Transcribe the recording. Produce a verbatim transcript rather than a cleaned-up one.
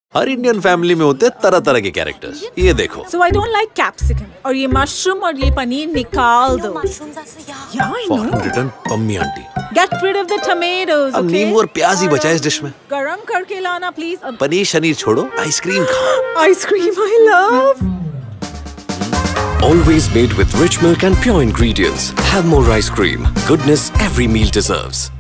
हर Indian family में होते हैं तरह तरह के कैरेक्टर्स। ये देखो। So I don't like capsicum और ये मशरूम और ये पनीर निकाल दो। Yeah, I know. Return Pammi aunty. Get rid of the tomatoes. अब नींबू और प्याज ही बचा है इस डिश में। गरम करके लाना प्लीज। पनीर शनीर छोड़ो, आइसक्रीम खाओ। Ice-cream I love. Always made with rich milk and pure ingredients. Have more ice cream. Goodness every meal deserves.